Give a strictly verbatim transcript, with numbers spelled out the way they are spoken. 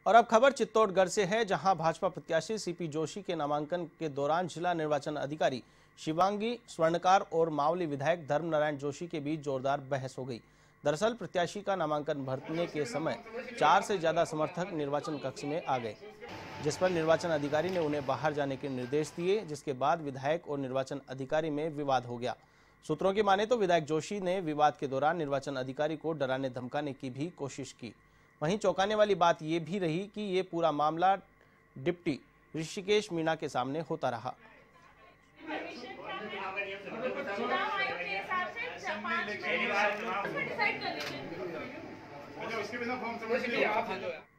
और अब खबर चित्तौड़गढ़ से है, जहां भाजपा प्रत्याशी सीपी जोशी के नामांकन के दौरान जिला निर्वाचन अधिकारी शिवांगी स्वर्णकार और मावली विधायक धर्मनारायण जोशी के बीच जोरदार बहस हो गई। दरअसल प्रत्याशी का नामांकन भरने के समय चार से ज्यादा समर्थक निर्वाचन कक्ष में आ गए, जिस पर निर्वाचन अधिकारी ने उन्हें बाहर जाने के निर्देश दिए, जिसके बाद विधायक और निर्वाचन अधिकारी में विवाद हो गया। सूत्रों की माने तो विधायक जोशी ने विवाद के दौरान निर्वाचन अधिकारी को डराने धमकाने की भी कोशिश की। वहीं चौंकाने वाली बात यह भी रही कि ये पूरा मामला डिप्टी ऋषिकेश मीणा के सामने होता रहा। उसके बिना फॉर्म समझ